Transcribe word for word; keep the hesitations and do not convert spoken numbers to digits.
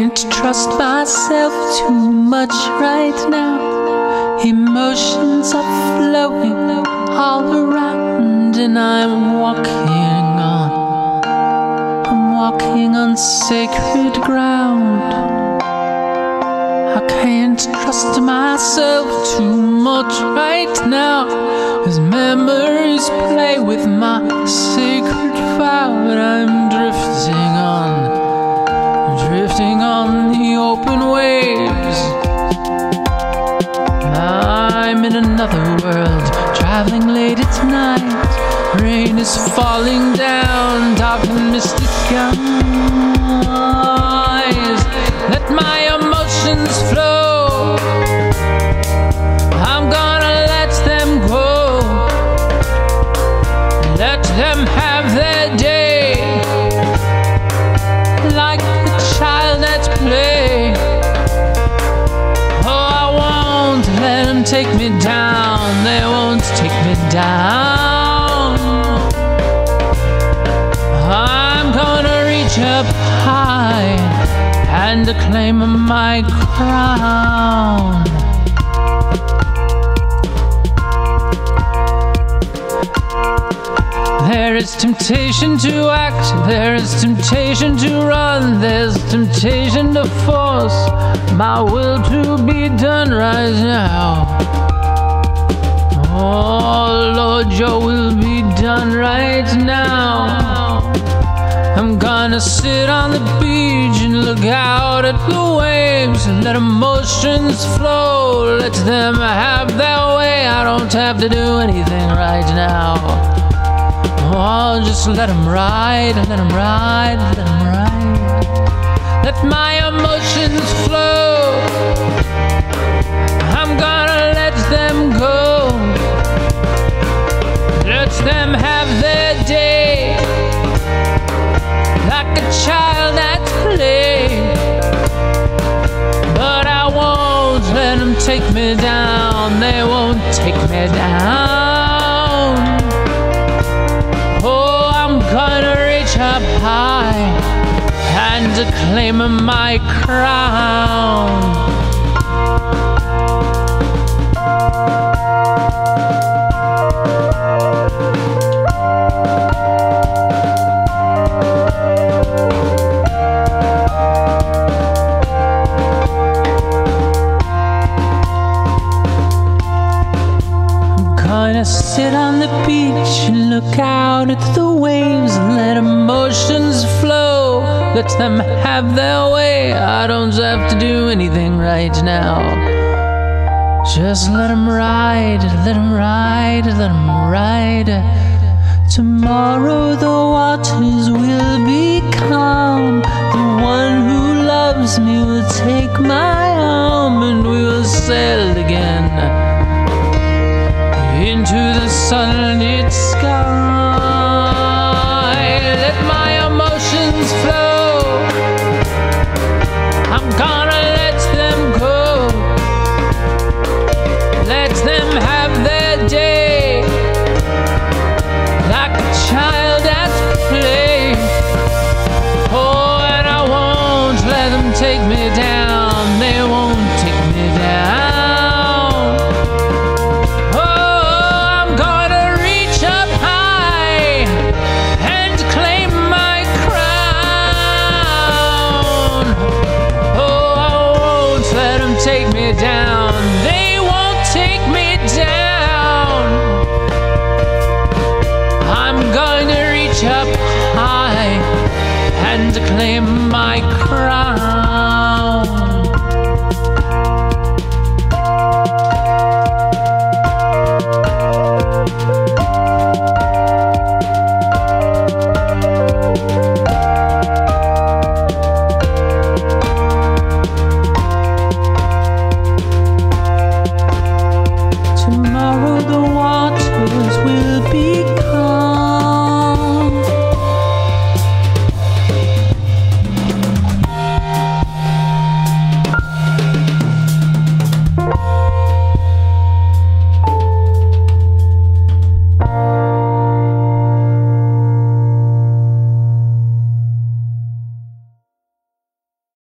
can't trust myself too much right now. Emotions are flowing all around, and I'm walking on, I'm walking on sacred ground. I can't trust myself too much right now, as memories play with my sacred vow. And I'm drifting on, drifting on the open waves. I'm in another world, traveling late at night. Rain is falling down, dark and misty skies. Let my emotions flow, I'm gonna let them go. Let them have their day, like a child at play. Oh, I won't let them take me down, they won't take me down. I'm gonna reach up high and claim my crown. There is temptation to act, there is temptation to run, there's temptation to force my will to be done right now. Oh Lord, your will be done right now. I'm gonna sit on the beach and look out at the waves and let emotions flow, let them have their way. I don't have to do anything right now. Oh, just let them ride, let them ride, let them ride. Let my emotions flow, I'm gonna let them go. Let them have their day, like a child at play. But I won't let them take me down, they won't take me down. Oh, I'm gonna reach up high and claim my crown. Gonna sit on the beach and look out at the waves and let emotions flow, let them have their way. I don't have to do anything right now. Just let them ride, let them ride, let them ride. Tomorrow the waters will be calm. The one who loves me will take my arm, and we will sail again into the sunlit sky. Let my emotions flow, I'm gonna let them go. Let them have their day, like a child at play. Oh, and I won't let them take me down, they won't take me down. Take me down, they won't take me down. I'm going to reach up high and claim my